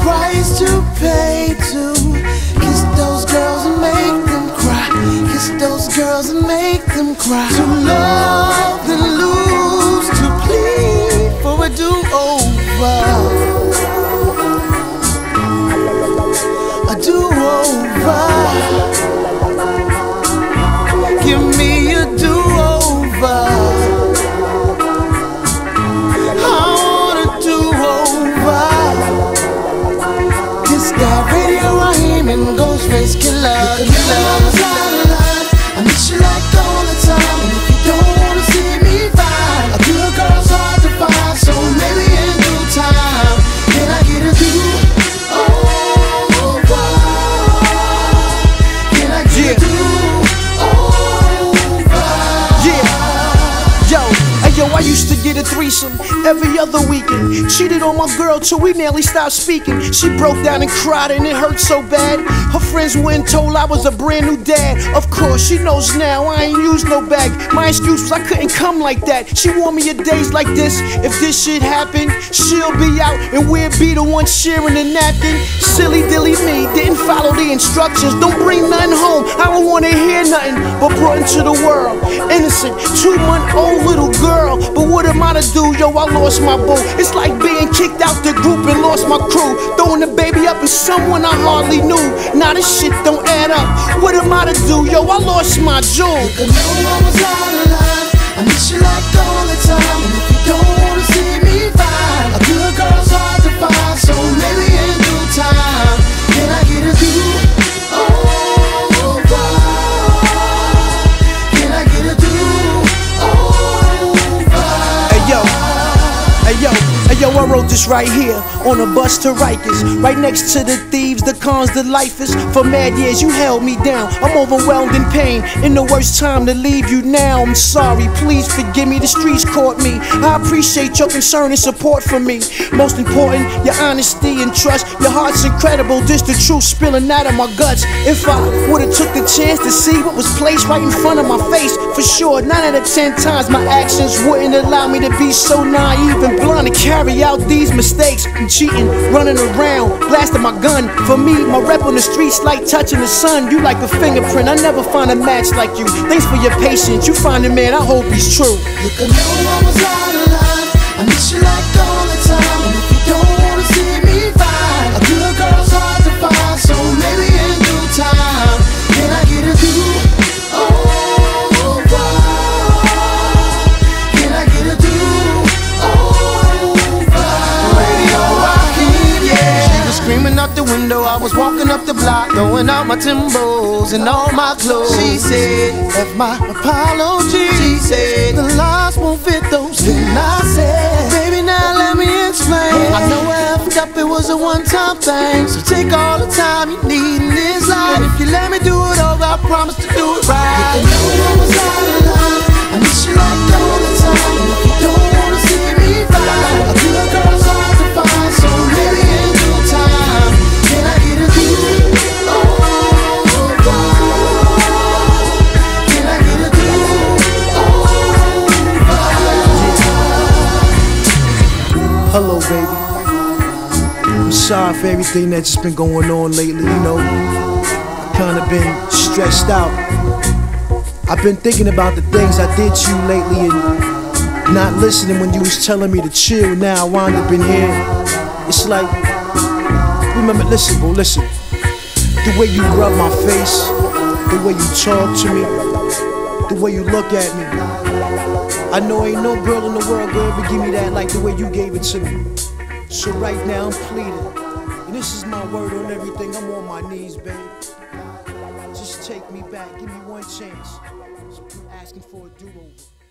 price to pay to kiss those girls and make them cry. Kiss those girls and make them cry. To love and lose, to plead for a do-over. A do-over. Give me a do-over. I want a do-over. Kiss that Radio Raheem and Ghostface Killah. I miss you like all the time. And if you don't wanna see me fine, a good girl's hard to find, so maybe in due time, can I get a do-over? Can I get a do-over? Yo, I used to get a threesome every other weekend. Cheated on my girl till we nearly stopped speaking. She broke down and cried and it hurt so bad. Her friends went and told I was a brand new dad. Of course, she knows now I ain't used no bag. My excuse was I couldn't come like that. She warned me of days like this. If this shit happened, she'll be out and we'll be the one sharing the napkin. Silly dilly me, didn't follow the instructions. Don't bring nothing home, I don't wanna hear nothing. But brought into the world, innocent, 2-month-old little girl. But what am I to do, yo, I lost my boo. It's like being kicked out the group and lost my crew. Throwing the baby up with someone I hardly knew. Now this shit don't add up. What am I to do, yo, I lost my jewel. You can know I was out of line. I miss you like all the time. And if you don't wanna see me fine, a good girl's hard to find, so maybe in due time, can I get a do-over? Can I get a do-over? Hey yo, I wrote this right here on a bus to Rikers, right next to the thieves, the cons, the lifers. For mad years you held me down. I'm overwhelmed in pain. In the worst time to leave you now. I'm sorry, please forgive me. The streets caught me. I appreciate your concern and support for me. Most important, your honesty and trust. Your heart's incredible. This the truth spilling out of my guts. If I would've took the chance to see what was placed right in front of my face, for sure 9 out of 10 times my actions wouldn't allow me to be so naive and blunt to carry out these mistakes. I'm cheating, running around, blasting my gun. For me, my rep on the streets like touching the sun. You like a fingerprint, I never find a match like you. Thanks for your patience, you find a man, I hope he's true. You can know I was out of line. I miss you like all the time. And if you don't wanna see me fine, a good girl's hard to find, so maybe in due time, can I get a do-over? Can I get a do-over? Radio Raheem, yeah. She was screaming out the window, I was walking up the block, throwing out my Timbos and all my clothes. She said, have my apology. She said, the lies won't fit those. Then I said, baby, now let me explain. I know I effed up, it was a one-time thing, so take all the time you need in this life. And if you let me do it over, I promise to do it right. You can know I was out of line. I miss you like all the time. And if you don't wanna see me fine, a good girl's hard to find, so maybe in due time, can I get a do-over? Can I get a do-over? Hello, baby. I'm sorry for everything that's just been going on lately, you know. I've kinda been stressed out. I've been thinking about the things I did to you lately and not listening when you was telling me to chill. Now I wind up in here. It's like, remember, listen, bro, listen. The way you rub my face, the way you talk to me, the way you look at me. I know ain't no girl in the world gonna ever give me that like the way you gave it to me. So right now I'm pleading, and this is my word on everything. I'm on my knees, babe. Just take me back, give me one chance. I'm asking for a do-over.